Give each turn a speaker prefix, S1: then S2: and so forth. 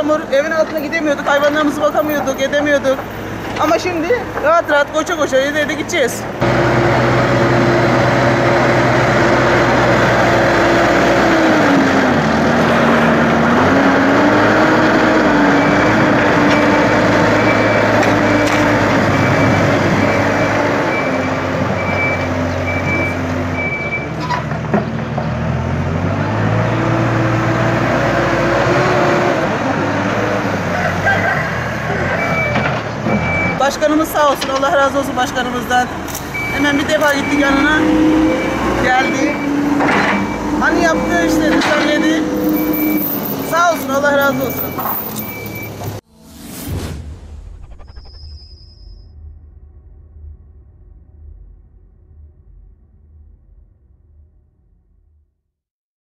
S1: yağmur, evin altına gidemiyorduk, hayvanlarımızı bakamıyorduk, edemiyorduk. Ama şimdi rahat rahat koşa koşa yede gideceğiz. Başkanımız sağ olsun, Allah razı olsun başkanımızdan. Hemen bir defa gittik yanına, geldi. Hani yaptığı işte düzenledi. Sağ olsun, Allah razı olsun.